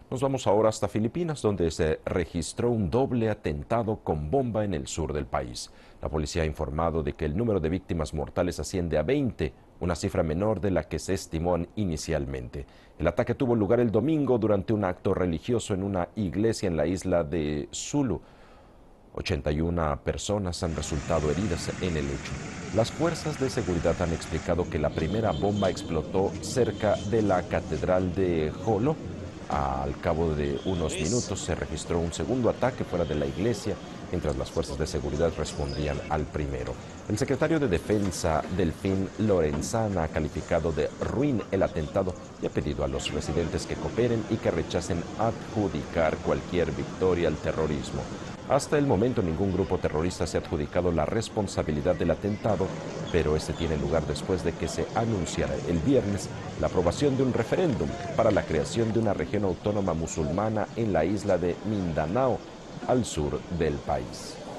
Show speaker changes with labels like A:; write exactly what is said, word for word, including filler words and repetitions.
A: Nos vamos ahora hasta Filipinas, donde se registró un doble atentado con bomba en el sur del país. La policía ha informado de que el número de víctimas mortales asciende a veinte, una cifra menor de la que se estimó inicialmente. El ataque tuvo lugar el domingo durante un acto religioso en una iglesia en la isla de Sulu. ochenta y una personas han resultado heridas en el hecho. Las fuerzas de seguridad han explicado que la primera bomba explotó cerca de la catedral de Jolo. Al cabo de unos minutos se registró un segundo ataque fuera de la iglesia, mientras las fuerzas de seguridad respondían al primero. El secretario de Defensa, Delfín Lorenzana, ha calificado de ruin el atentado y ha pedido a los residentes que cooperen y que rechacen adjudicar cualquier victoria al terrorismo. Hasta el momento ningún grupo terrorista se ha adjudicado la responsabilidad del atentado, pero este tiene lugar después de que se anunciara el viernes la aprobación de un referéndum para la creación de una región autónoma musulmana en la isla de Mindanao, al sur del país.